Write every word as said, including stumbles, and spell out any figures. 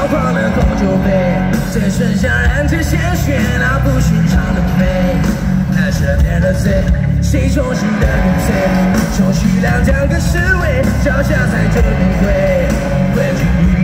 狂了红酒杯，只剩下染着鲜血那不寻常的美。那赦免了罪，谁重新的入罪？充其量将个侍卫，脚下踩着轮回，回去。